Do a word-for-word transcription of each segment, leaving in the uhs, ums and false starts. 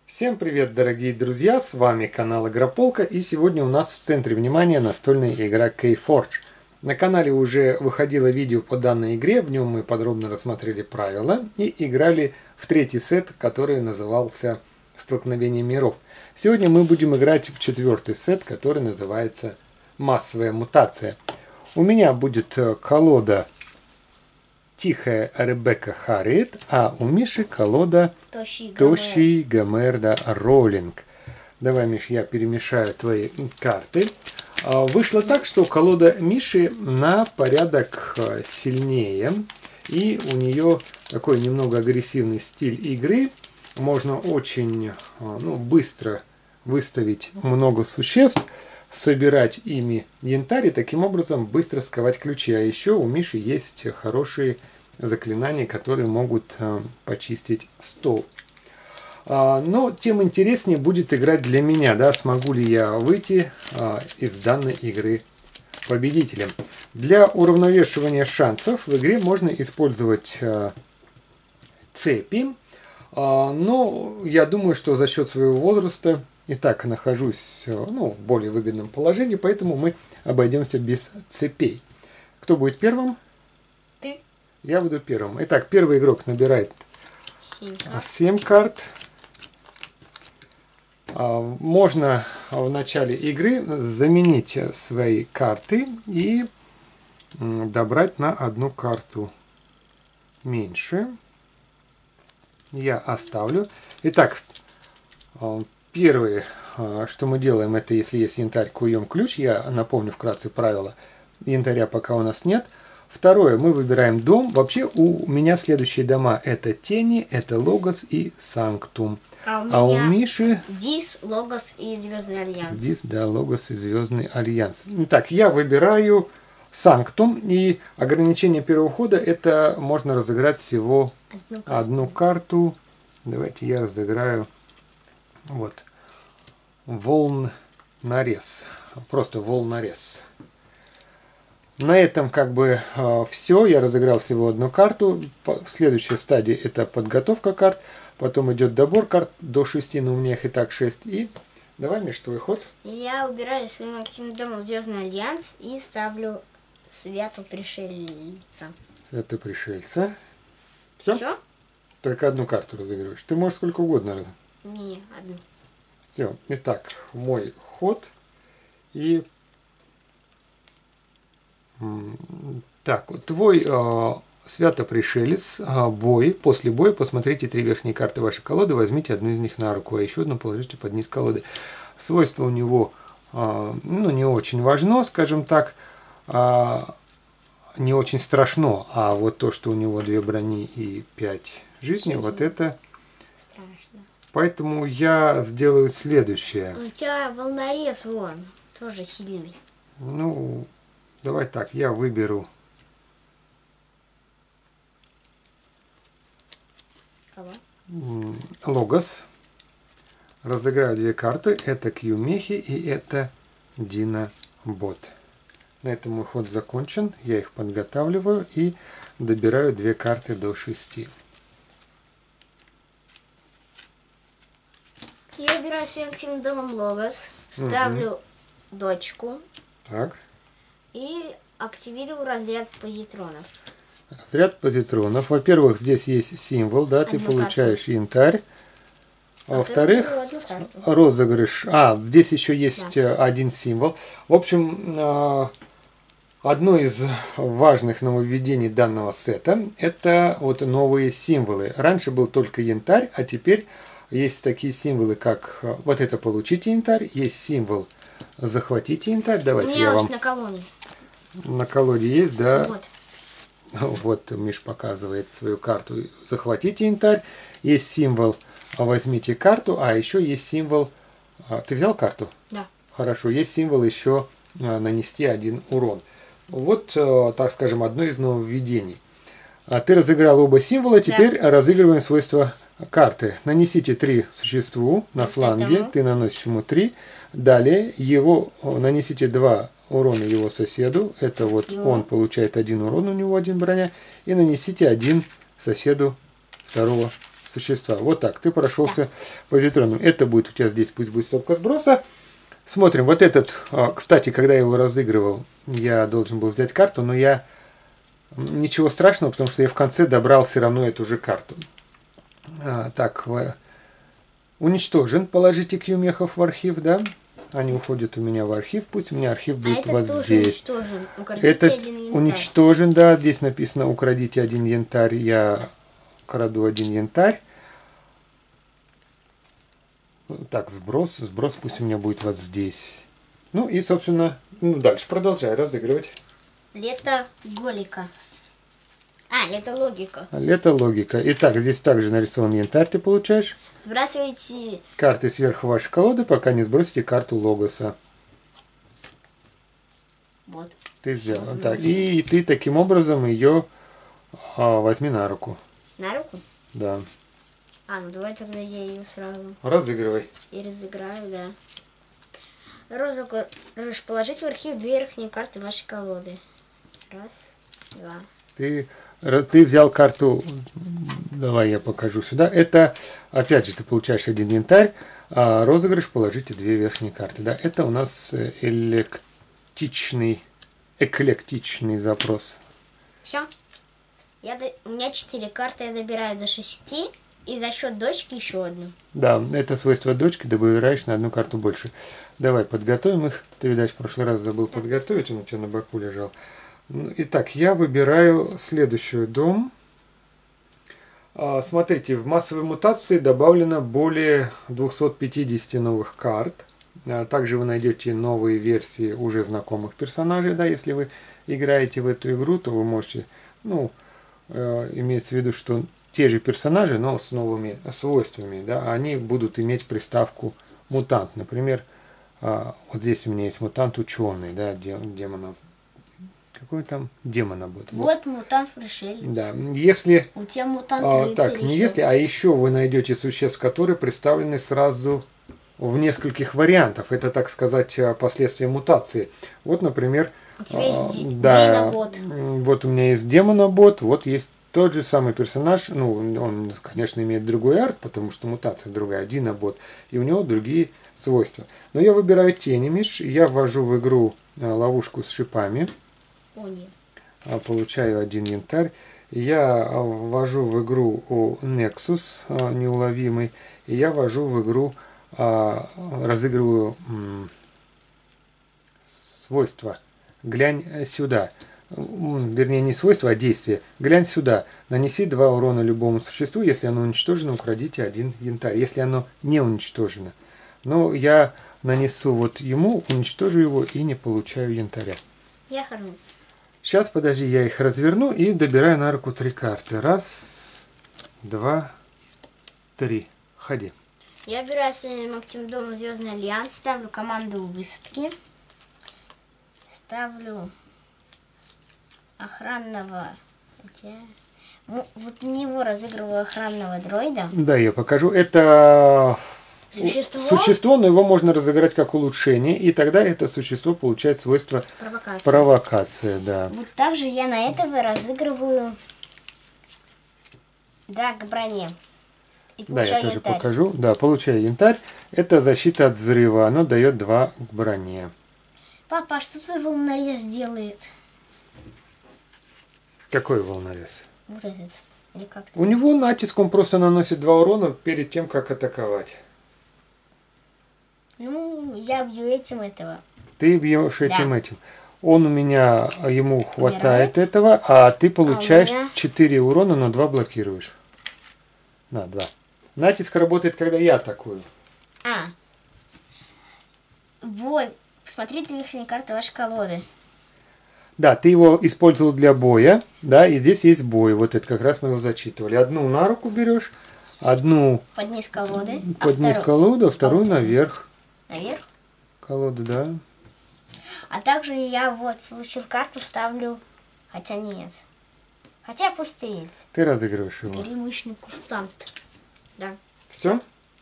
Всем привет, дорогие друзья, с вами канал Игрополка, и сегодня у нас в центре внимания настольная игра Keyforge. На канале уже выходило видео по данной игре, в нем мы подробно рассмотрели правила и играли в третий сет, который назывался «Столкновение миров». Сегодня мы будем играть в четвертый сет, который называется «Массовая мутация». У меня будет колода Тихая Ребекка Харриет, а у Миши колода Тощий Гомер Роллинг. Давай, Миш, я перемешаю твои карты. Вышло так, что колода Миши на порядок сильнее, и у нее такой немного агрессивный стиль игры. Можно очень ну, быстро выставить много существ, собирать ими янтарь и таким образом быстро сковать ключи. А еще у Миши есть хорошие заклинания, которые могут э, почистить стол. А, но тем интереснее будет играть для меня, да, смогу ли я выйти а, из данной игры победителем. Для уравновешивания шансов в игре можно использовать а, цепи, а, но я думаю, что за счет своего возраста и так нахожусь ну, в более выгодном положении, поэтому мы обойдемся без цепей. Кто будет первым? Ты. Я буду первым. Итак, первый игрок набирает семь карт. Можно в начале игры заменить свои карты и добрать на одну карту меньше. Я оставлю. Итак, первое, что мы делаем, это если есть янтарь, куем ключ. Я напомню вкратце правила. Янтаря пока у нас нет. Второе, мы выбираем дом. Вообще у меня следующие дома это Тени, это Логос и Санктум. А у, а у меня Миши Дис, Логос и Звездный Альянс. Дис, да, Логос и Звездный Альянс. Итак, я выбираю Санктум, и ограничение первого хода это можно разыграть всего одну карту. Одну карту. Давайте я разыграю вот волнорез. Просто волнорез. На этом как бы э, все. Я разыграл всего одну карту. Следующая стадия это подготовка карт. Потом идет добор карт до шести, но у меня их и так шесть. И давай, Миш, твой ход. Я убираю своим активным домом Звездный Альянс и ставлю Святу Пришельца. Святу Пришельца. Все? Все? Только одну карту разыгрываешь. Ты можешь сколько угодно. Не, одну. Все. Итак, мой ход. И так, твой э, Свято-Пришелец, э, бой. После боя посмотрите три верхние карты вашей колоды, возьмите одну из них на руку, а еще одну положите под низ колоды. Свойство у него э, ну, не очень важно, скажем так, э, не очень страшно, а вот то, что у него две брони и пять жизней, Жизнь. Вот это страшно. Поэтому я сделаю следующее. У тебя волнорез вон, тоже сильный. Ну, давай так, я выберу. Кого? Логос. Разыграю две карты. Это Кьюмехи и это Динобот. На этом мой ход закончен. Я их подготавливаю и добираю две карты до шести. Я убираю своим активным домом Логос. Ставлю угу. дочку. Так. И активирую разряд позитронов. Разряд позитронов. Во-первых, здесь есть символ, да, одну ты получаешь карту. Янтарь. А во-вторых, розыгрыш. А, здесь еще есть да. один символ. В общем, одно из важных нововведений данного сета это вот новые символы. Раньше был только янтарь, а теперь есть такие символы, как вот это получите янтарь, есть символ захватите янтарь. Давайте У меня я вам на колоде. На колоде есть, да. Вот. Вот Миш показывает свою карту. Захватите янтарь. Есть символ возьмите карту, а еще есть символ. Ты взял карту? Да. Хорошо. Есть символ еще нанести один урон. Вот, так скажем, одно из нововведений. Ты разыграл оба символа, теперь да. разыгрываем свойства карты. Нанесите три существу на фланге, ты наносишь ему три. Далее его нанесите два урона его соседу, это вот Его. он получает один урон, у него один броня, и нанесите один соседу второго существа. Вот так, ты прошелся позитроном. Это будет у тебя здесь, пусть будет стопка сброса. Смотрим, вот этот, кстати, когда я его разыгрывал, я должен был взять карту, но я... Ничего страшного, потому что я в конце добрал все равно эту же карту. А, так, в... уничтожен. Положите Q мехов в архив, да? Они уходят у меня в архив, пусть у меня архив будет а вот тоже здесь. Уничтожен. Украдите Этот один янтарь. уничтожен, да, здесь написано украдите один янтарь, я краду один янтарь. Так, сброс, сброс пусть у меня будет вот здесь. Ну и, собственно, ну, дальше продолжаю разыгрывать. Лето Голика. А, лето Логика. Лето логика. Итак, здесь также нарисован янтарь, ты получаешь. Сбрасывайте Карты сверху вашей колоды, пока не сбросите карту Логоса. вот. Ты взял. Возьму. Так, и ты таким образом ее а, возьми на руку. На руку? Да. А, ну давай тогда я ее сразу Разыгрывай. и разыграю, да. Розыгрыш. Положите в архив две верхние карты вашей колоды. Раз, два. Ты, ты взял карту, давай я покажу сюда. Это, опять же, ты получаешь один янтарь, а розыгрыш положите две верхние карты. Да? Это у нас эклектичный, эклектичный запрос. Все. Я до... У меня четыре карты, я добираю до шести. И за счет дочки еще одну. Да, это свойство дочки, добавляешь на одну карту больше. Давай подготовим их. Ты, видать, в прошлый раз забыл подготовить, он у тебя на боку лежал. Итак, я выбираю следующую дом. Смотрите, в массовой мутации добавлено более двухсот пятидесяти новых карт. Также вы найдете новые версии уже знакомых персонажей. Да, если вы играете в эту игру, то вы можете, ну, имеется в виду, что те же персонажи, но с новыми свойствами, да, они будут иметь приставку мутант. Например, вот здесь у меня есть мутант ученый, да, демонов. Какой там демонобот? Вот, вот мутант пришелец. Да, если... У тебя мутант а, рыцарь так, не еще. если, а еще вы найдете существ, которые представлены сразу в нескольких вариантах. Это, так сказать, последствия мутации. Вот, например... У тебя есть а, да, Динобот. Вот у меня есть демонобот, вот есть тот же самый персонаж, ну, он, конечно, имеет другой арт, потому что мутация другая, Динобот, и у него другие свойства. Но я выбираю Тенемиш, я ввожу в игру ловушку с шипами, О, нет. получаю один янтарь, я ввожу в игру Nexus неуловимый, и я ввожу в игру, разыгрываю свойства. Глянь сюда. Вернее, не свойство, а действие. Глянь сюда. Нанеси два урона любому существу. Если оно уничтожено, украдите один янтарь. Если оно не уничтожено. Но я нанесу вот ему, уничтожу его и не получаю янтаря. Я хожу. Сейчас, подожди, я их разверну и добираю на руку три карты. Раз, два, три. Ходи. Я беру своим активным домом Звездный Альянс, ставлю команду высадки. Ставлю охранного, хотя, ну, вот на него разыгрываю охранного дроида. Да, я покажу. Это Существо? существо, но его можно разыграть как улучшение, и тогда это существо получает свойство Провокация. Провокация, да. Вот также я на этого разыгрываю, да, к броне. И Да, я тоже янтарь. покажу. Да, получаю янтарь. Это защита от взрыва. Оно дает два к броне. Папа, а что твой волнорез делает? Какой волнорез? Вот этот. Или как-то. У него натиск, он просто наносит два урона перед тем, как атаковать. Ну, я бью этим этого. Ты бьешь этим Да. этим. Он у меня, ему хватает Умирает. этого, а ты получаешь меня? четыре урона, но два блокируешь. На, два. Натиск работает, когда я атакую. А. Бой. Посмотрите верхние карты вашей колоды. Да, ты его использовал для боя, да, и здесь есть бой. Вот это как раз мы его зачитывали. Одну на руку берешь, одну Под низ колоды. под а низ вторую- колоды, а вторую вот эту. наверх Наверх. колоды, да. А также я вот получил карту, ставлю. Хотя нет. Хотя пусть стоит. Ты разыгрываешь его. Горемычный курсант. Да. Все?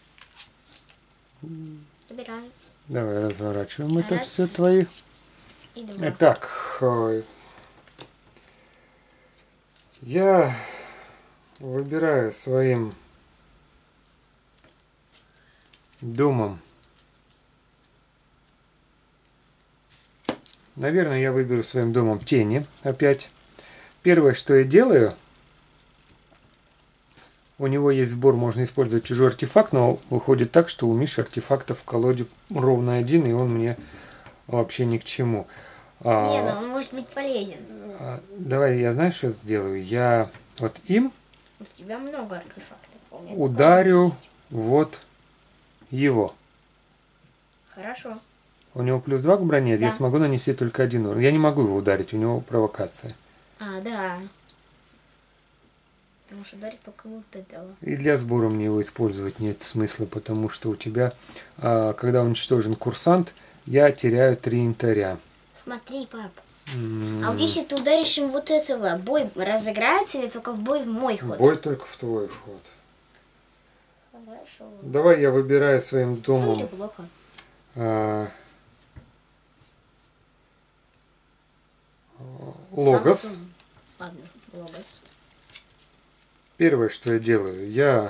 Забираю. Давай разворачиваем это Раз. все твои. И два. Итак, э, я выбираю своим домом. Наверное, я выберу своим домом тени опять. Первое, что я делаю, у него есть сбор, можно использовать чужой артефакт, но выходит так, что у Миши артефактов в колоде ровно один, и он мне вообще ни к чему. Не, ну он может быть полезен. Давай, я знаешь, что сделаю? Я вот им У тебя много артефактов. ударю вот его. Хорошо. У него плюс два к броне, Да. я смогу нанести только один урон. Я не могу его ударить, у него провокация. А, да. Ты можешь ударить по кому-то этого. И для сбора мне его использовать нет смысла, потому что у тебя, когда уничтожен курсант, я теряю три янтаря. Смотри, пап. А вот если ты ударишь им вот этого, бой разыграется или только в бой в мой ход? Бой только в твой ход. Хорошо. Давай я выбираю своим Ну домом. или плохо. А, Логос. Сам- Ладно, Логос. Первое, что я делаю, я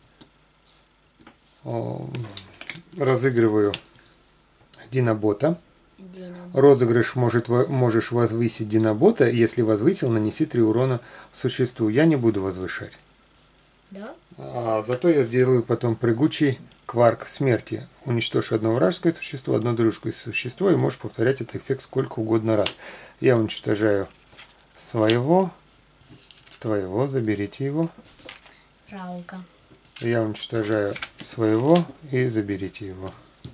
о, разыгрываю динобота. Дина. Розыгрыш может, во- можешь возвысить динобота. Если возвысил, нанеси три урона существу. Я не буду возвышать. Да? А зато я сделаю потом прыгучий кварк смерти. Уничтожь одно вражеское существо, одно дружеское существо, и можешь повторять этот эффект сколько угодно раз. Я уничтожаю своего, твоего, заберите его. Жалко. Я уничтожаю своего и заберите его.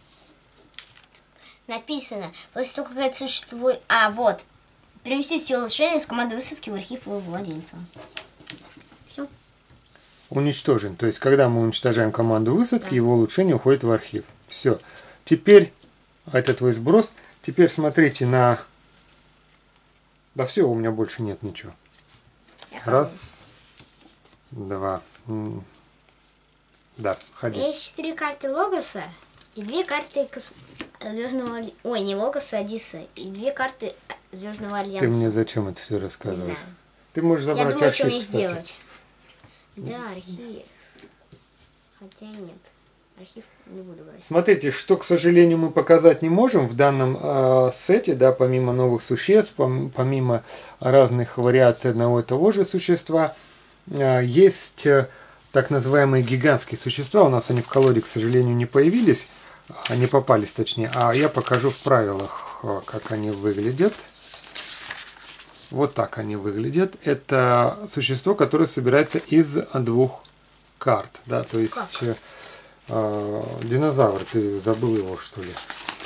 Написано, после того, как это существует... А, вот. Перевести силу улучшения с команды высадки в архив его владельца. Все. Уничтожен. То есть, когда мы уничтожаем команду высадки, Да. его улучшение уходит в архив. Все. Теперь, это твой сброс. Теперь смотрите на... Да все, у меня больше нет ничего. Я хожу. Раз, два. М, Да, ходи. Есть четыре карты Логоса и две карты кос... Звездного... Али- Ой, не Логоса, а Диса. И две карты Звездного Альянса. Ты мне зачем это все Не рассказываешь? знаю. Ты можешь Я забрать думаю, что архив, мне кстати. сделать. Да, архив. Хотя нет. Архив не буду брать. Смотрите, что, к сожалению, мы показать не можем в данном э, сете, да, помимо новых существ, пом- помимо разных вариаций одного и того же существа, э, есть э, так называемые гигантские существа. У нас они в колоде, к сожалению, не появились, а не попались, точнее. А я покажу в правилах, э, как они выглядят. Вот так они выглядят. Это существо, которое собирается из двух карт, да, то есть... Как? э, А, динозавр, ты забыл его, что ли?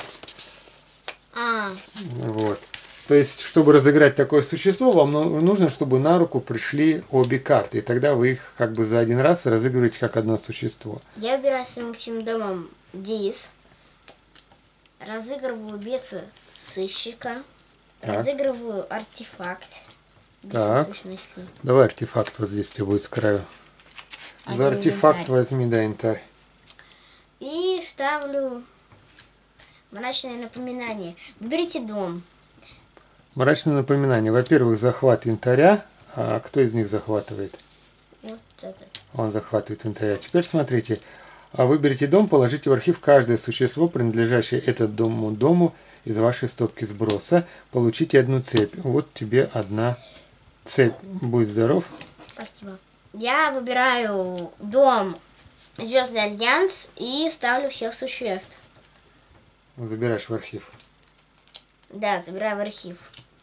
А, Вот. То есть, чтобы разыграть такое существо, вам ну- нужно, чтобы на руку пришли обе карты. И тогда вы их как бы за один раз разыгрываете как одно существо. я убираю с Максимом домом Дис. Разыгрываю беса сыщика. Так. Разыгрываю артефакт. Так. Бессущности. Давай артефакт вот здесь тебе будет с краю. Один За артефакт янтарь. возьми, да, янтарь. И ставлю мрачное напоминание. Выберите дом. Мрачное напоминание. Во-первых, захват янтаря. А кто из них захватывает? Вот это. Он захватывает янтаря. Теперь смотрите. А выберите дом, положите в архив каждое существо, принадлежащее этому дому, дому из вашей стопки сброса. Получите одну цепь. Вот тебе одна цепь. Будь здоров. Спасибо. Я выбираю дом Звездный Альянс и ставлю всех существ. Забираешь в архив. Да, забираю в архив.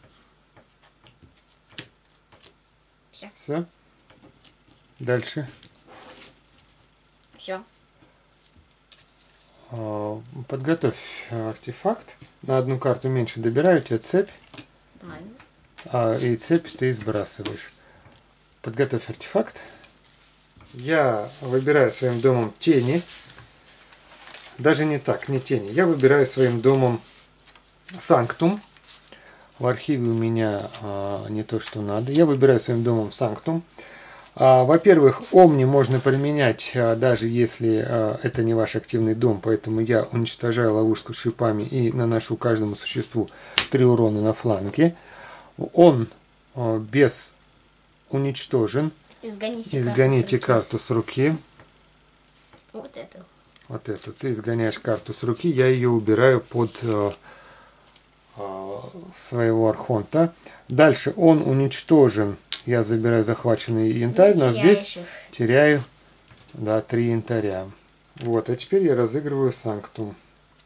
Все. Все. Дальше. Все. А, Подготовь артефакт. На одну карту меньше добираю, у тебя цепь. Ладно. А, и цепь ты сбрасываешь. Подготовь артефакт. Я выбираю своим домом тени. Даже не так, не тени. Я выбираю своим домом Санктум. В архиве у меня а, не то, что надо. Я выбираю своим домом Санктум. А, во-первых, Омни можно применять, а, даже если а, это не ваш активный дом. Поэтому я уничтожаю ловушку с шипами и наношу каждому существу три урона на фланге. Он а, без уничтожен. Изгоните, Изгоните карту карту с руки. с руки. Вот эту. Вот эту. Ты изгоняешь карту с руки, я ее убираю под э, э, своего архонта. Дальше он уничтожен. Я забираю захваченный янтарь, но здесь их. теряю, да, три янтаря. Вот, а теперь я разыгрываю Санктум.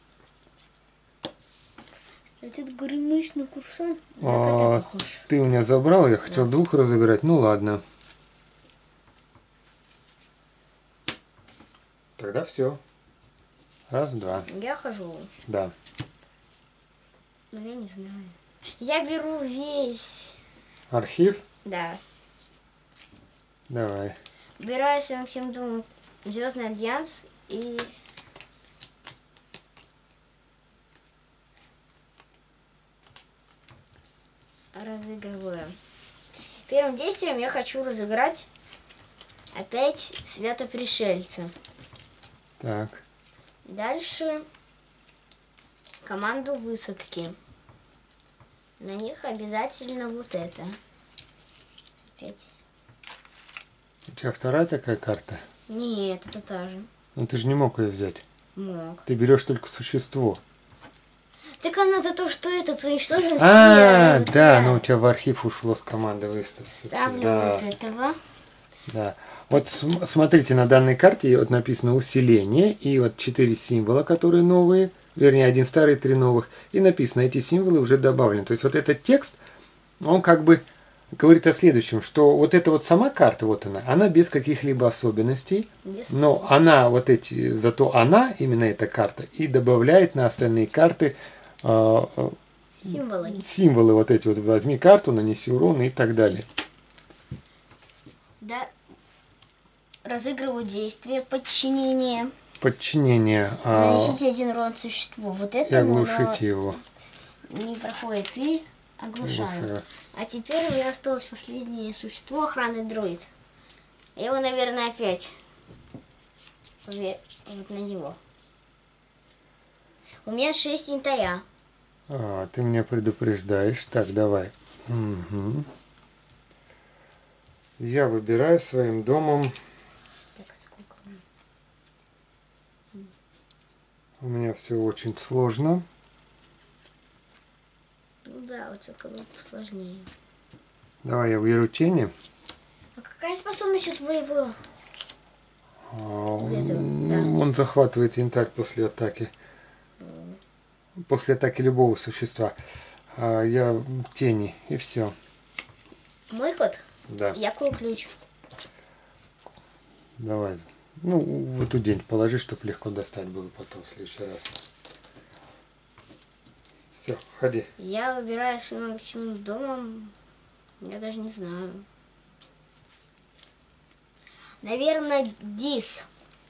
Этот горемычный курсант, А, на кота похож. ты у меня забрал, я хотел Да. двух разыграть, ну ладно. Тогда все. Раз, два. Я хожу. Да. Но я не знаю. Я беру весь. Архив? Да. Давай. Убираю своим всем думом Звездный Альянс и... разыгрываю. Первым действием я хочу разыграть опять Святопришельца. Так. Дальше команду высадки. На них обязательно вот это. Опять. У тебя вторая такая карта? Нет, это та же. Ну ты же не мог ее взять. Мог. Ты берешь только существо. Так она за то, что этот уничтожен А, все. да, ну у тебя в архив ушло с команды выставки. Ставлю Да, вот этого. да. Вот см- смотрите, на данной карте вот написано усиление, и вот четыре символа, которые новые, вернее, один старый, три новых, и написано, эти символы уже добавлены. То есть вот этот текст, он как бы говорит о следующем, что вот эта вот сама карта, вот она, она без каких-либо особенностей, Без но она, вот эти, зато она, именно эта карта, и добавляет на остальные карты э, э, символы. символы вот эти вот, возьми карту, нанеси урон и так далее. Да. Разыгрываю действие подчинения. Подчинение а, Нанесите один урон существу. Вот и это оглушите его. не проходит и оглушаю. Оглушаю. А теперь у меня осталось последнее существо, охранный дроид. Я его, наверное, опять пове- вот на него. У меня шесть янтаря. А, ты меня предупреждаешь. Так, давай. Угу. Я выбираю своим домом. Так, сколько? У меня все очень сложно. Ну да, вот только было посложнее. Давай я беру тени. А какая способность у твоего? А, этого, он, да. он захватывает янтарь после атаки. После атаки любого существа. А, я тени и все. Мой ход? Да. Я кую ключ. Давай. Ну, в эту день положи, чтобы легко достать было потом в следующий раз. Все, ходи. Я выбираю своим максимум домом. Я даже не знаю. Наверное, Дис.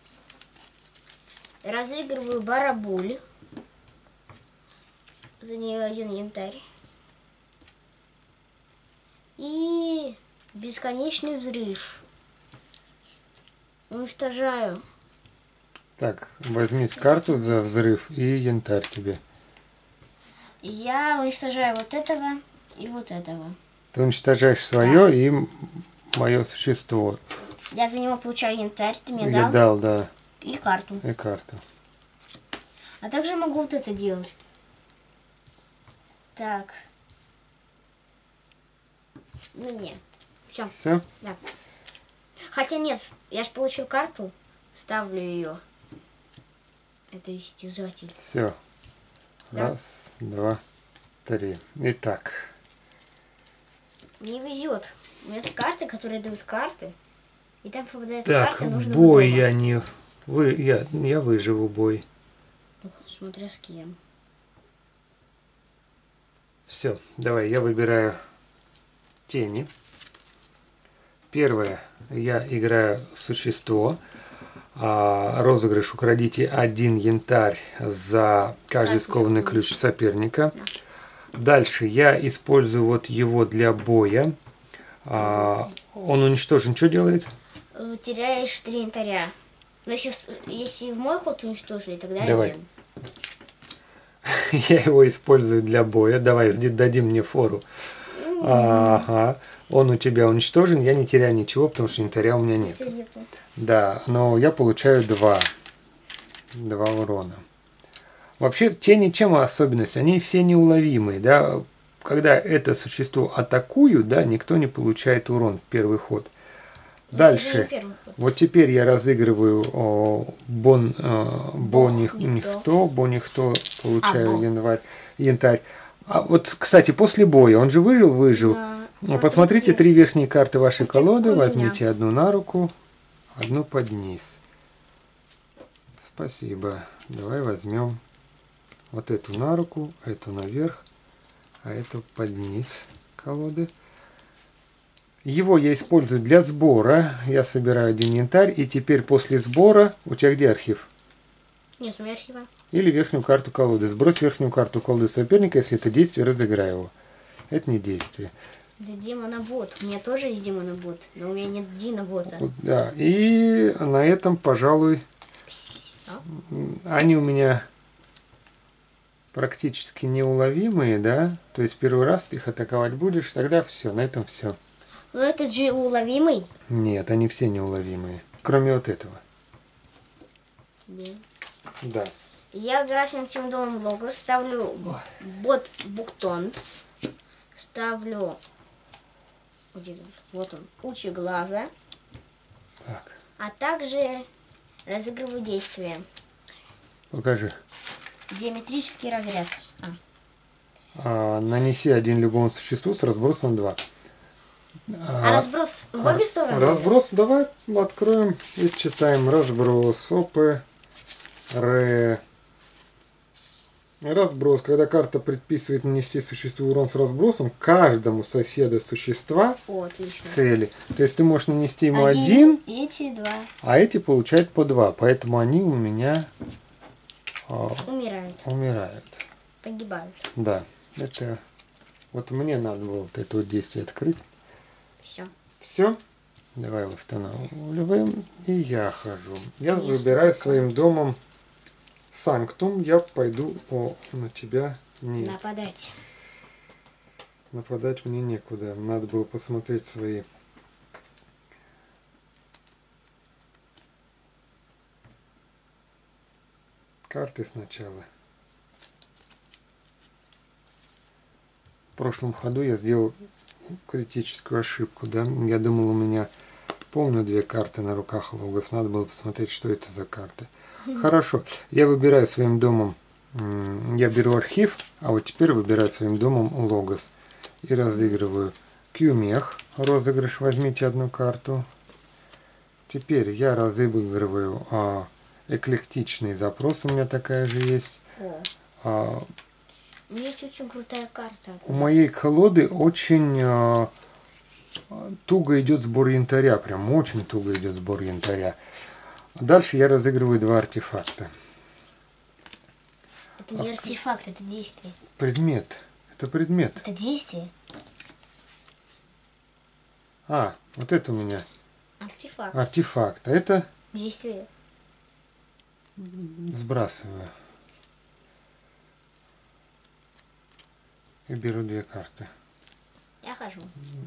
Разыгрываю Барабуль. За нее один янтарь. И бесконечный взрыв. Уничтожаю. Так, возьми карту за взрыв и янтарь тебе. И я уничтожаю вот этого и вот этого. Ты уничтожаешь свое и мое существо. Я за него получаю янтарь, ты мне Я дал. дал, да, И карту. и карту. А также могу вот это делать. Так. Ну нет. Все. Все? Да. Хотя нет, я же получил карту, ставлю ее. Это истязатель. Все. Да. Раз, два, три. Итак. Мне везет. У меня есть карты, которые дают карты. И там попадается Так, карта нужного бой дома. я не... Вы, я, я выживу бой. Ну, смотря с кем. Все, давай, я выбираю тени. Первое, я играю существо. А, розыгрыш украдите один янтарь за каждый Каждый скованный скованный. ключ соперника. Да. Дальше я использую вот его для боя. А, он уничтожен, что делает? Э, Теряешь три янтаря. Но если, если в мой ход уничтожили, тогда Давай. один. Я его использую для боя. Давай, дадим мне фору. Ага. Он у тебя уничтожен, я не теряю ничего, потому что янтаря у меня нет. Всё нету. Да, но я получаю два. два урона. Вообще, тени чем особенность? Они все неуловимые, да. Когда это существо атакуют, да, никто не получает урон в первый ход. Дальше. Вот теперь я разыгрываю о, бон, о, бонихто, бонихто, получаю а, январь, янтарь. А вот, кстати, после боя, он же выжил, выжил. Да, смотрите. Посмотрите три верхние карты вашей вот колоды, возьмите одну на руку, одну под низ. Спасибо. Давай возьмем вот эту на руку, эту наверх, а эту под низ колоды. Его я использую для сбора. Я собираю один янтарь. И теперь после сбора... У тебя где архив? Нет, у меня архива. Или верхнюю карту колоды. Сбрось верхнюю карту колоды соперника. Если это действие, разыграй его. Это не действие. Это демонобот. У меня тоже есть демонобот. Но у меня нет динобота. Вот, да. И на этом, пожалуй... А? Они у меня практически неуловимые, да? То есть первый раз ты их атаковать будешь. Тогда все. На этом все. Но этот же уловимый? Нет, они все неуловимые. Кроме вот этого. Да. Да. Я выбираю своим домом лого, ставлю бот буктон, ставлю вот он, учи глаза. Так. А также разыгрываю действие. Покажи. Диаметрический разряд. А. А, нанеси один любому существу с разбросом два. А, а разброс в обе стороны? Разброс, давай откроем и читаем. Разброс, опы, ре. Разброс, когда карта предписывает нанести существу урон с разбросом каждому соседу существа. О, отлично. Цели. То есть ты можешь нанести ему один, один, эти два. А эти получают по два. Поэтому они у меня а, умирают. умирают. Погибают. Да. Это вот мне надо было вот это вот действие открыть. Все. Все. Давай восстанавливаем. И я хожу. Я не выбираю столько. Своим домом Санктум. Я пойду о, на тебя. Нет. Нападать. Нападать мне некуда. Надо было посмотреть свои. Карты сначала. В прошлом ходу я сделал критическую ошибку, да, я думал, у меня помню две карты на руках логос, надо было посмотреть, что это за карты. Хорошо, я выбираю своим домом, я беру архив, а вот теперь выбираю своим домом логос и разыгрываю Q-мех, розыгрыш, возьмите одну карту. Теперь я разыгрываю а, эклектичный запрос, у меня такая же есть. А, У меня есть очень крутая карта. У моей колоды очень э, туго идет сбор янтаря. Прям очень туго идет сбор янтаря. Дальше я разыгрываю два артефакта. Это не артефакт, это действие. Предмет. Это предмет. Это действие. А, вот это у меня. Артефакт. Артефакт. А это? Действие. Сбрасываю. И беру две карты. Я хожу.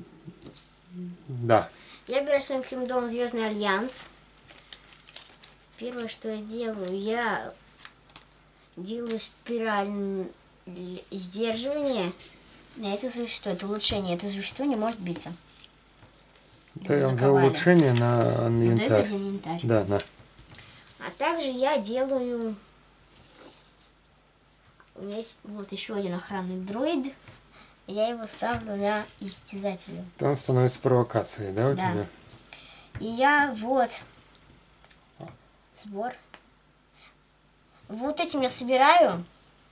Да. Я беру своим символом Звездный Альянс. Первое, что я делаю, я делаю спираль сдерживания на это существо. Это улучшение. Это существо не может биться. Да, за улучшение на, на янтарь. Вот это один янтарь. Да, да. А также я делаю... У меня есть вот еще один охранный дроид. Я его ставлю на истязателя. Там становится провокацией, да, у да. тебя? И я вот... Сбор. Вот этим я собираю.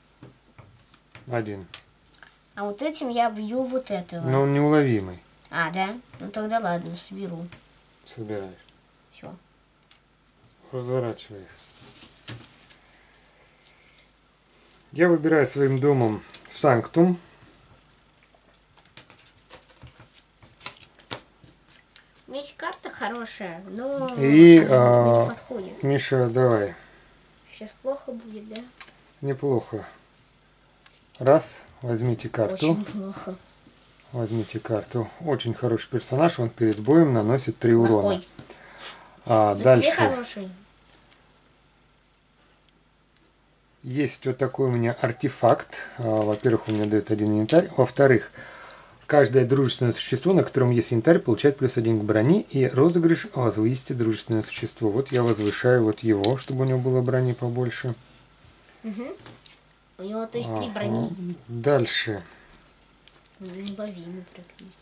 Один. А вот этим я бью вот этого. Но он неуловимый. А, да? Ну тогда ладно, соберу. Собираешь. Все. Разворачивай их. Я выбираю своим домом Санктум. У меня есть карта хорошая, но И, она а, не подходит. Миша, давай. Сейчас плохо будет, да? Неплохо. Раз, возьмите карту. Очень плохо. Возьмите карту. Очень хороший персонаж, он перед боем наносит три урона. Ой. А Но дальше. Тебе хороший. Есть вот такой у меня артефакт. Во-первых, он мне дает один янтарь. Во-вторых, каждое дружественное существо, на котором есть янтарь, получает плюс один к броне. И розыгрыш возвысите дружественное существо. Вот я возвышаю вот его, чтобы у него было брони побольше. Угу. У него, то есть, три Ага. брони. Дальше. Неуловимый практически.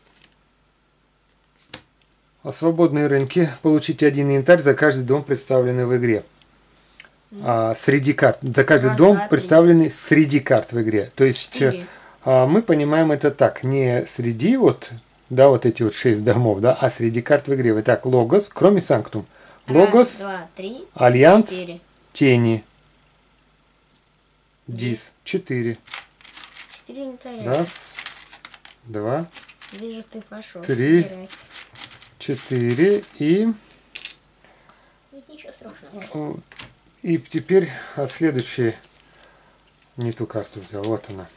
А свободные рынки. Получите один янтарь за каждый дом, представленный в игре. А, среди карт. За каждый Раз, дом, два, три. представленный среди карт в игре. То есть Четыре. а, мы понимаем это так. Не среди вот, да, вот эти вот шесть домов, да, а среди карт в игре. Итак, Логос, кроме Санктум. Логос, Раз, два, три, Альянс, четыре. Тени. Дис. Дис. Четыре. Четыре янтаря. Раз, два, Вижу, ты пошел Три. собирать. четыре и... Ну, ничего страшного. И теперь а, следующий, не ту карту взял, вот она.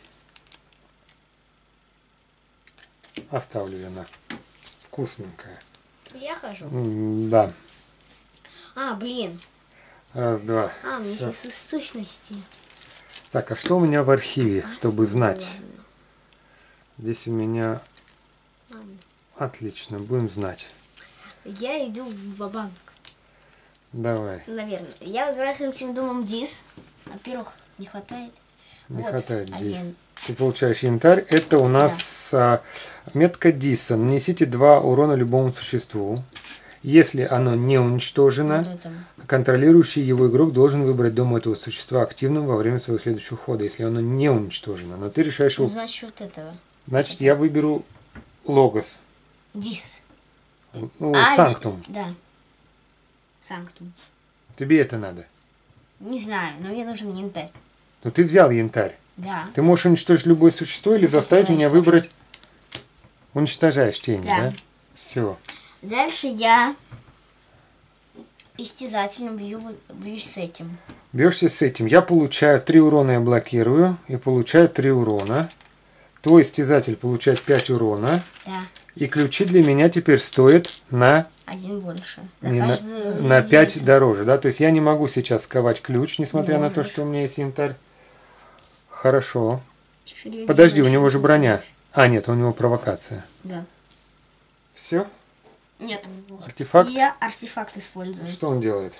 Оставлю ее на вкусненькая. Я хожу. М, Да, А, блин. раз, два. А, мне Всё. здесь из сущности. Так, а что у меня в архиве, А, чтобы ну знать? ладно. Здесь у меня... Ладно. Отлично, будем знать. Я иду в ва-банк. Давай, Наверное. Я выбираю своим всем домом Дис. Во-первых, не хватает. не Вот, хватает здесь. один. Ты получаешь янтарь. Это у нас а, метка Диса. Нанесите два урона любому существу. Если оно не уничтожено, Вот это. контролирующий его игрок должен выбрать дом этого существа активным во время своего следующего хода, если оно не уничтожено. Но ты решаешь Ну, его. значит, вот этого. Значит, я выберу Логос. Дис. Ну, А, Санктум. Да. Санктум. Тебе это надо. Не знаю, но мне нужен янтарь. Но ты взял янтарь. Да. Ты можешь уничтожить любое существо или заставить меня Уничтожаешь. выбрать. Уничтожаешь тени, да? Да. Все. Дальше я истязательно бью, бьюсь с этим. Бьешься с этим. Я получаю три урона, я блокирую. И получаю три урона. Твой истязатель получает пять урона. Да. И ключи для меня теперь стоят на, Один больше. За не на, каждую на пять единицу. дороже. Да? То есть я не могу сейчас ковать ключ, несмотря Не на то, можешь. что у меня есть янтарь. Хорошо. Теперь Подожди, у делаешь, него же что броня. делаешь. А, нет, у него провокация. Да. Все? Нет. Артефакт? Я артефакт использую. Что он делает?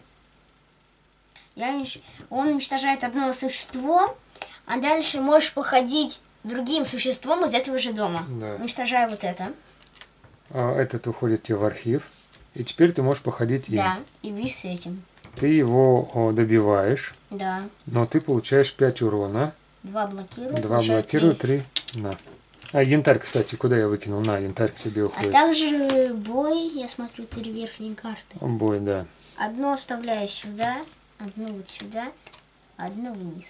Я унич- Он уничтожает одно существо, а дальше можешь походить другим существом из этого же дома. Да. Уничтожая вот это. А, этот уходит тебе в архив. И теперь ты можешь походить им. Да. И бьюсь с этим. Ты его о, добиваешь, Да. но ты получаешь пять урона. Два блокирую. Два получаю блокирую, три. три. На. А янтарь, кстати, куда я выкинул? На, янтарь к тебе А уходит. также бой, я смотрю, три верхние карты. Бой, да. Одно оставляю сюда, одно вот сюда, одно вниз.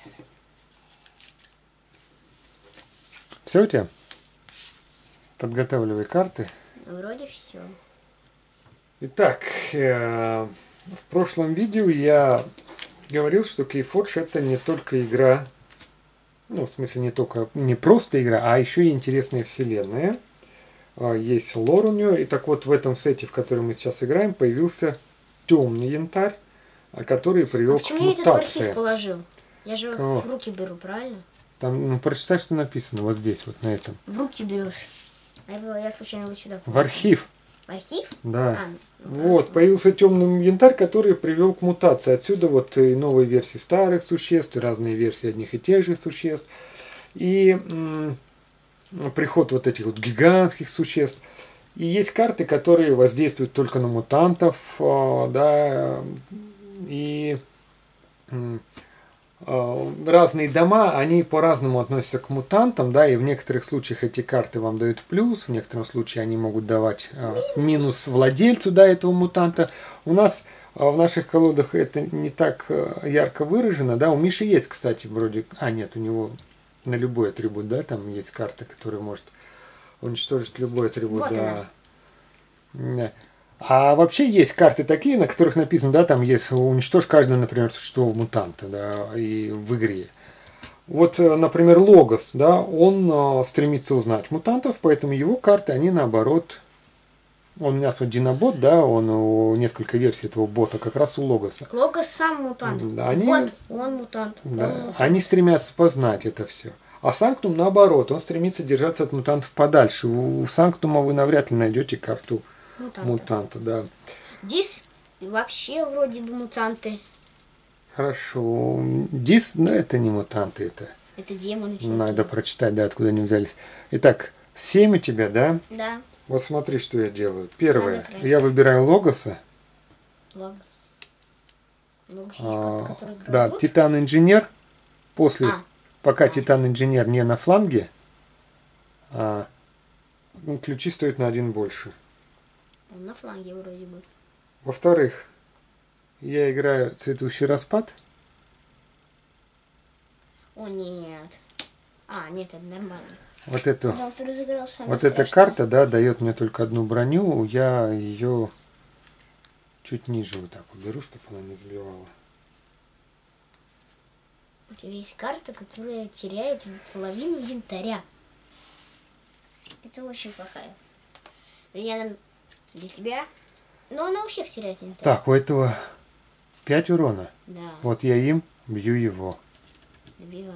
Все у тебя? Подготавливай карты. Вроде все. Итак, э, в прошлом видео я говорил, что Keyforge это не только игра, ну, в смысле, не только, не просто игра, а еще и интересная вселенная. А, Есть лор у нее. И так вот, в этом сете, в котором мы сейчас играем, появился темный янтарь, а который привел А к почему я этот в архив мутации. положил? Я же Кого? в руки беру, правильно? Там, ну, прочитай, что написано вот здесь, вот на этом. В руки берешь. А его я случайно вот сюда. В архив. В архив? Да. А, ну, Вот, появился темный янтарь, который привел к мутации. Отсюда вот и новые версии старых существ, и разные версии одних и тех же существ. И м, приход вот этих вот гигантских существ. И есть карты, которые воздействуют только на мутантов, э, да, и м, э, разные дома, они по-разному относятся к мутантам, да, и в некоторых случаях эти карты вам дают плюс, в некотором случае они могут давать э, минус владельцу, да, этого мутанта. У нас э, в наших колодах это не так э, ярко выражено, да, у Миши есть, кстати, вроде, а нет, у него на любой атрибут, да, там есть карта, которая может уничтожить любой атрибут, Вот да. Да. А вообще есть карты такие, на которых написано, да, там есть уничтожь каждое, например, существо мутанта, да, и в игре. Вот, например, Логос, да, он э, стремится узнать мутантов, поэтому его карты, они наоборот Он у меня вот Динобот, да, он у несколько версий этого бота, как раз у Логоса. Логос сам мутант. Да, они, Вот, он мутант. да, Он мутант. они стремятся познать это все. А Санктум наоборот, он стремится держаться от мутантов подальше. У, у Санктума вы навряд ли найдете карту Мутанта. мутанта, да. Дис вообще вроде бы мутанты. Хорошо. Дис, ну это не мутанты, это. Это демоны всякие. Надо прочитать, да, откуда они взялись. Итак, семь у тебя, да? Да. Вот смотри, что я делаю. Первое, Надо красить. я выбираю Логоса. Логос. Логос есть А, карта, которая да, играет. Титан-инженер. После, А. пока А. Титан-инженер не на фланге, а, ну, ключи стоят на один больше. Он на фланге вроде бы. Во-вторых, я играю цветущий распад. О, нет. А, нет, это нормально. Вот эту, Да, ты разыграл самое вот эта страшное. карта, да, дает мне только одну броню. Я ее чуть ниже вот так уберу, чтобы она не сбивала. У тебя есть карта, которая теряет половину янтаря. Это очень плохая. Вернее, для тебя. Но она у всех теряет янтарь. Так, у этого пять урона. Да, Вот я им бью его. добиваешь.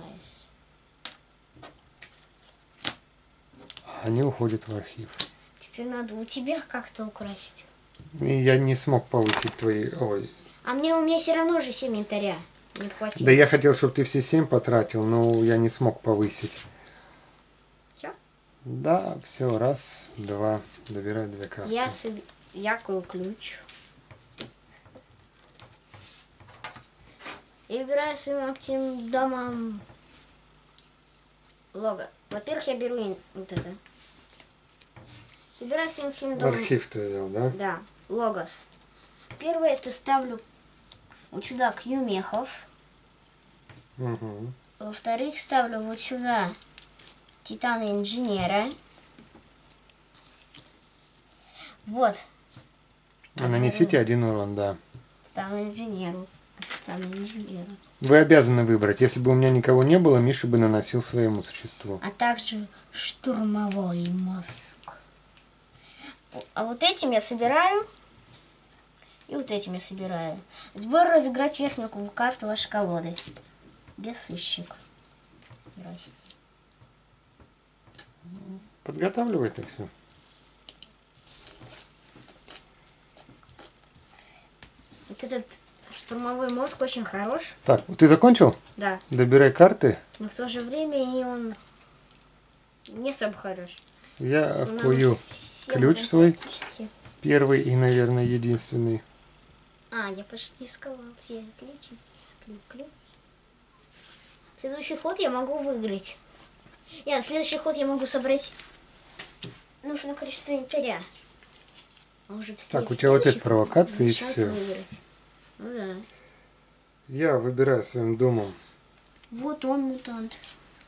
Они уходят в архив. Теперь надо у тебя как-то украсть. И я не смог повысить твои... Ой. А мне у меня все равно же семь янтаря. Не хватило. Да я хотел, чтобы ты все семь потратил, но я не смог повысить. Все? Да, все, раз, два. Добираю две карты. Я, соб... я кую ключ. И выбираю своим активным домом лого. Во-первых, я беру ин- вот это. Выбираю своим активным В домом. архив ты взял, да? Да, логос. Первое это ставлю вот сюда Кью мехов. Угу. Во-вторых, ставлю вот сюда Титана инженера. Вот. А нанесите один урон, да. Титана инженеру. Титана инженеру. Вы обязаны выбрать. Если бы у меня никого не было, Миша бы наносил своему существу. А также штурмовой мозг. А вот этим я собираю. И вот этим я собираю. Сбор разыграть верхнюю карту вашей колоды. Без сыщик. Здрасте. Подготавливай это все. Вот этот штурмовой мозг очень хорош. Так, ты закончил? Да. Добирай карты. Но в то же время и он не особо хорош. Я Нам кую всем ключ свой. практически- Первый и, наверное, единственный. А, я почти сказала все ключи. Ключ, ключ. Следующий ход я могу выиграть. Я, в следующий ход я могу собрать нужное количество инвентаря. А уже в Так, у след- тебя вот следующий эта провокация и будет шанс все. выиграть. Ну да. Я выбираю своим домом. Вот он мутант.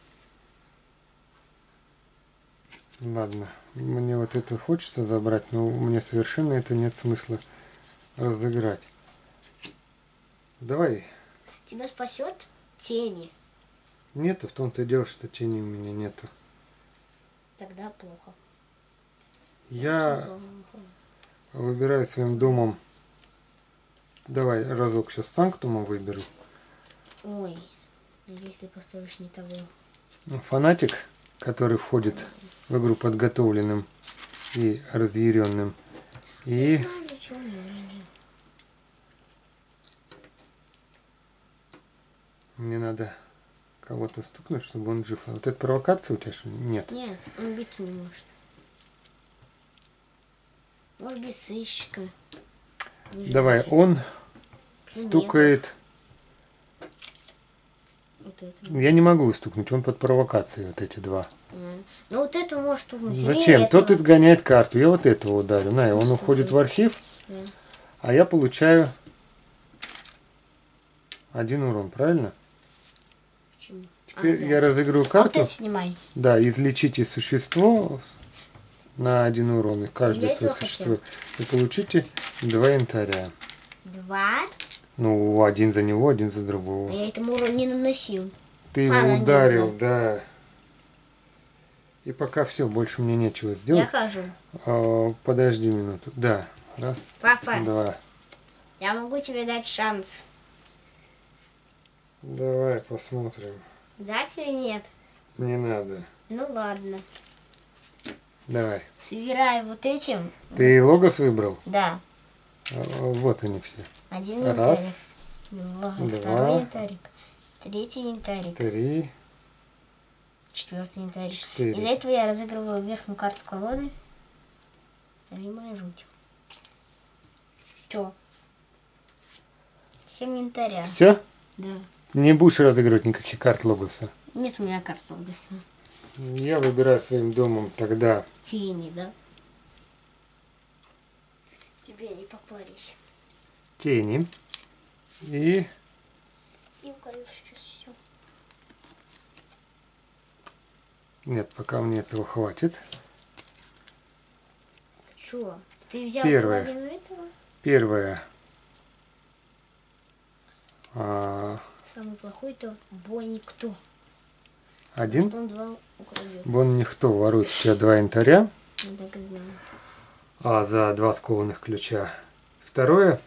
Ладно, мне вот это хочется забрать, но мне совершенно это нет смысла разыграть. Давай. Тебя спасет тени. Нету, в том-то и дело, что тени у меня нету. Тогда плохо. Я Плохо. выбираю своим домом. Давай разок сейчас Санктума выберу. Ой, надеюсь, ты поставишь не того. Фанатик, который входит в игру подготовленным и разъяренным. И Не знаю, ничего не умею. мне надо кого-то стукнуть, чтобы он жив. А вот эта провокация у тебя что? Нет. Нет, он биться не может. Может быть, сыщика. Давай, он стукает. Вот это. Я не могу стукнуть, он под провокацией, вот эти два. А. Ну вот это может стукнуть. или Зачем? этого. Тот изгоняет карту. Я вот этого ударю. На, он Что уходит ты? в архив, Да. а я получаю один урон, правильно? Почему? Теперь А, да. я разыграю А вот карту. это снимай. Да, излечите существо на один урон, и каждое Я свое этого существо. И получите два янтаря. Два. Ну, один за него, один за А другого. я этому урон не наносил. Ты А, его на ударил, него. да. И пока все, больше мне нечего Я сделать. хожу. А, подожди минуту. Да. Раз, Папа, два. я могу тебе дать шанс. Давай посмотрим. Дать или нет? Не надо. Ну ладно. Давай. Собираю вот этим. Ты логос выбрал? Да. А, вот они все. Один Раз, янтарик. Два. два, Второй янтарик. Третий янтарик. три, Четвертый янтарик. четыре. Из-за этого я разыгрываю верхнюю карту колоды. Зови моя жуть. Что? Семь янтаря. Все? Да. Не будешь разыгрывать никаких карт логоса. Нет у меня карт логоса. Я выбираю своим домом тогда. Тени, да? Тебе не попались. Тени. И И сейчас все. нет, пока мне этого хватит. Че? Ты взял Первое. половину этого? Первое. А, Самый плохой то Бонни кто? один. Вот он два украдет. Вон никто ворует у тебя два янтаря. Я так и знаю. А за два скованных ключа. Второе.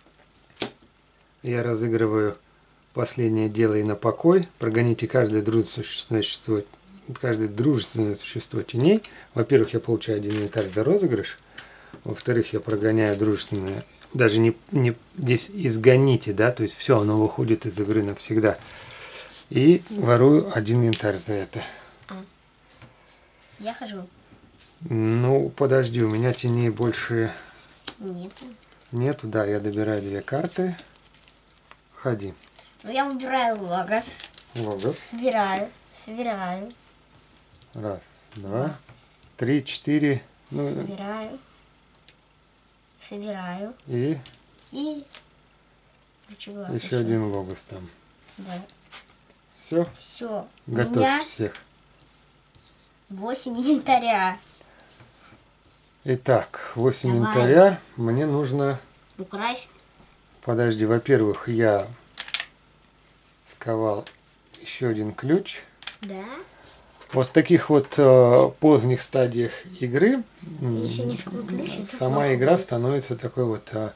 Я разыгрываю последнее дело и на покой. Прогоните каждое дружественное существо, каждое дружественное существо теней. Во-первых, я получаю один янтарь за розыгрыш. Во-вторых, я прогоняю дружественное. Даже не, не здесь изгоните, да, то есть все, оно выходит из игры навсегда. И ворую один янтарь за это. А. Я хожу. Ну, подожди, у меня теней больше Нету. нету. Да, я добираю две карты. Ходи. Ну я выбираю логос. Логос. Собираю. Собираю. Раз, два, три, четыре. Ну, Собираю. Собираю. и И... Ключи глаз еще один логос там. Да. Все, Все. У готовь меня всех. восемь янтаря. Итак, восемь Давай. янтаря. Мне нужно... Украсть. Подожди, во-первых, я сковал еще один ключ. Да. Вот в таких вот э, поздних стадиях игры м, Если не сковал ключ, это сама плохо игра будет. становится такой вот э,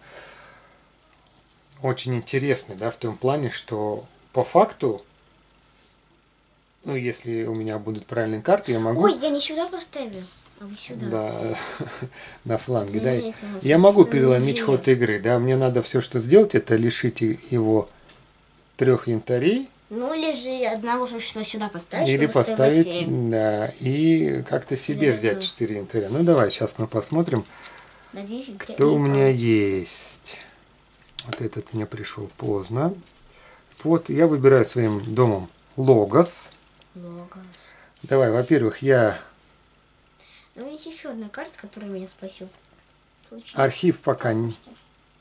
очень интересной, да, в том плане, что по факту, ну, если у меня будут правильные карты, я могу... Ой, я не сюда поставил, а вот сюда. Да, на фланге, да. Заметила, Я могу просто переломить инженер. ход игры, да. Мне надо все, что сделать, это лишить его трех янтарей. Ну, или же одного существа сюда поставить, Или чтобы стоило поставить, семь. да, и как-то себе Или взять такое. четыре янтаря. Ну, давай, сейчас мы посмотрим, Надеюсь, кто у меня есть. Вот этот мне пришел поздно. Вот, я выбираю своим домом логос. Логос. Давай, во-первых, я Ну, есть еще одна карта, которая меня спасет. Случайно. архив пока не... Опасности.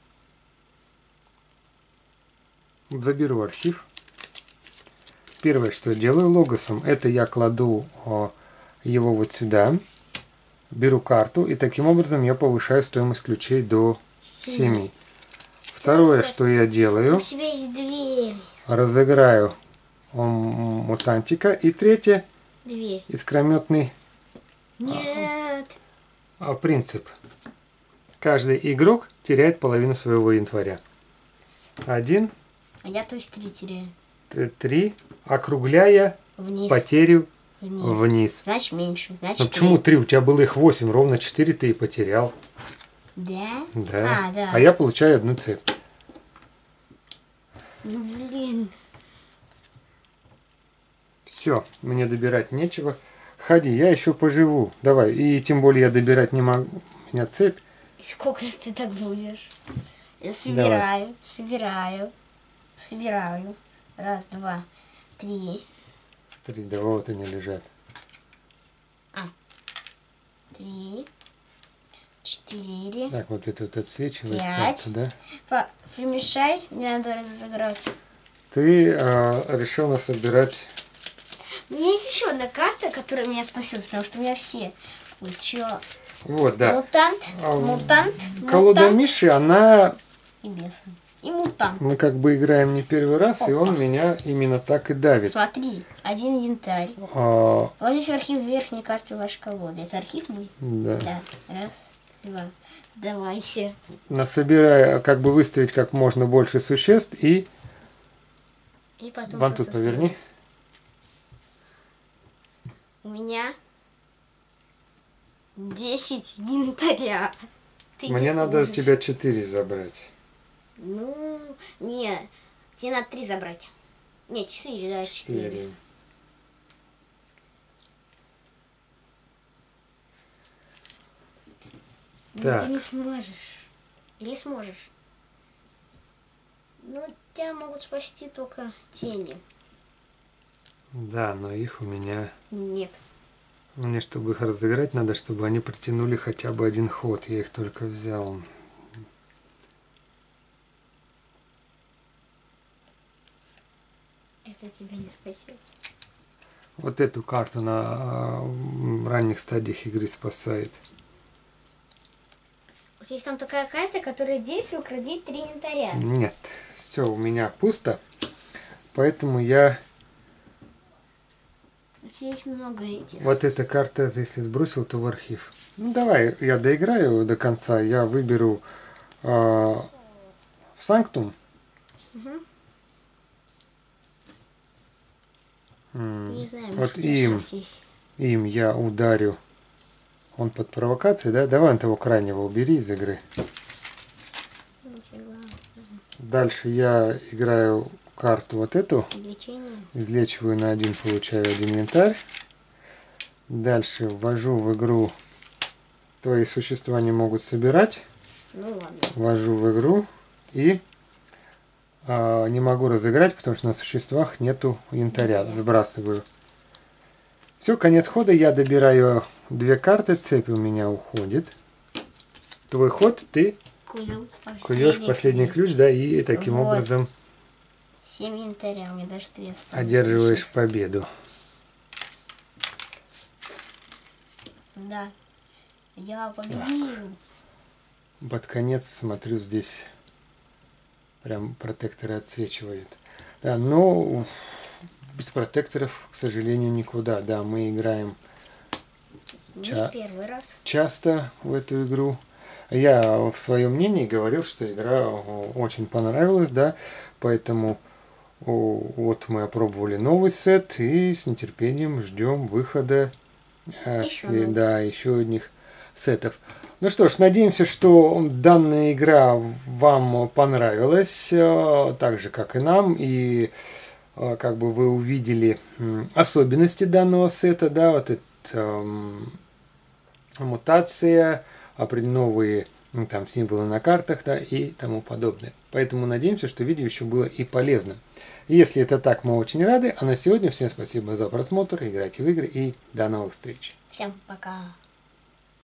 Заберу архив. Первое, что я делаю логосом, это я кладу о, его вот сюда, беру карту, и таким образом я повышаю стоимость ключей до Семь. семи. Второе, что я делаю, У тебя есть дверь. разыграю м, мутантика. И третье, Дверь. искрометный Нет. а, принцип. Каждый игрок теряет половину своего янтаря. Один, А я то есть три теряю. т- три, округляя Вниз. потерю Вниз. вниз. Значит меньше. Значит Ну почему три. три? У тебя было их восемь, ровно четыре ты и потерял. Да? Да. А, да. А я получаю одну цепь. Ну блин. Все, мне добирать нечего. Ходи, я еще поживу. Давай. И тем более я добирать не могу. У меня цепь. И сколько ты так будешь? Я собираю, собираю, собираю. Раз, два, три, Три, да вот они лежат. три, четыре. Так, вот это вот отсвечивает. Пять. карта, да? Па, примешай, мне надо разыграть. Ты а, решил нас собирать. У меня есть еще одна карта, которая меня спасет, потому что у меня все. Ой, чё? Вот, да. Мутант, А, мутант, Колода мутант Миши, она и бесы. И мутант. Мы как бы играем не первый раз, и он меня именно так и давит. Смотри, один янтарь. А, Вот здесь архив верхней карты вашей колоды. Это архив мой? да. Да. Раз, два. Сдавайся. Насобирая, как бы выставить как можно больше существ и... И потом Вон тут просто поверни. собрать. У меня десять янтаря. Ты не Мне надо у сможешь. тебя четыре забрать. Ну, не, тебе надо три забрать. Не, четыре, да, четыре. Четыре. Ну, Так. ты не сможешь. Или сможешь. Ну, тебя могут спасти только тени. Да, но их у меня... Нет. Мне, чтобы их разыграть, надо, чтобы они протянули хотя бы один ход. Я их только взял. Это тебя не спасет. Вот эту карту на а, ранних стадиях игры спасает. Вот есть там такая карта, которая действует, укради три янтаря. Нет, все, у меня пусто. Поэтому я... У тебя есть много этих. Вот эта карта, если сбросил, то в архив. Ну давай, я доиграю до конца. Я выберу э, Санктум. Угу. М, Не знаю, Вот может, у тебя им, сейчас есть. им я ударю. Он под провокацией, да? Давай того крайнего убери из игры. Нифига. Дальше я играю карту вот эту. Лечение. Излечиваю на один, получаю один янтарь. Дальше ввожу в игру. Твои существа не могут собирать. Ну ладно. Ввожу в игру. И а, не могу разыграть, потому что на существах нету янтаря. Сбрасываю. Все, конец хода. Я добираю две карты. Цепь у меня уходит. Твой ход, ты Куешь куешь последний ключ, да, и таким Вот. образом семь янтаря, у меня даже три осталось. одерживаешь победу. Да. Я победил. Под конец смотрю, здесь прям протекторы отсвечивают. Да, но без протекторов, к сожалению, никуда. Да, мы играем Не Ча- первый раз. часто в эту игру. Я в своем мнении говорил, что игра о, очень понравилась, да, поэтому о, вот мы опробовали новый сет и с нетерпением ждем выхода э, Еще сли- новых. да, еще одних сетов. Ну что ж, надеемся, что данная игра вам понравилась, э, так же как и нам, и э, как бы вы увидели м, особенности данного сета, да, вот это эм, мутация, определенные новые ну, там символы на картах, да, и тому подобное. Поэтому надеемся, что видео еще было и полезным. Если это так, мы очень рады. А на сегодня всем спасибо за просмотр. Играйте в игры и до новых встреч. Всем пока.